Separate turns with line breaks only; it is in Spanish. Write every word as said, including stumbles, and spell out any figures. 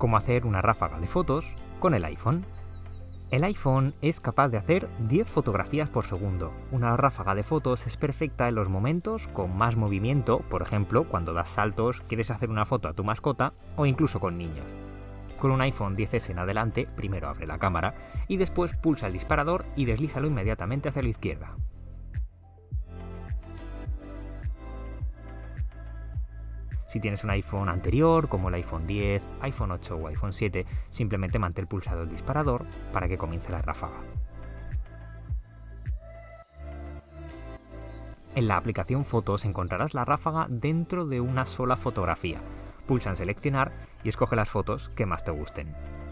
cómo hacer una ráfaga de fotos con el iPhone. El iPhone es capaz de hacer diez fotografías por segundo. Una ráfaga de fotos es perfecta en los momentos con más movimiento, por ejemplo, cuando das saltos, quieres hacer una foto a tu mascota o incluso con niños. Con un iPhone diez ese en adelante, primero abre la cámara y después pulsa el disparador y deslízalo inmediatamente hacia la izquierda. Si tienes un iPhone anterior, como el iPhone diez, iPhone ocho o iPhone siete, simplemente mantén pulsado el disparador para que comience la ráfaga. En la aplicación Fotos encontrarás la ráfaga dentro de una sola fotografía. Pulsa en Seleccionar y escoge las fotos que más te gusten.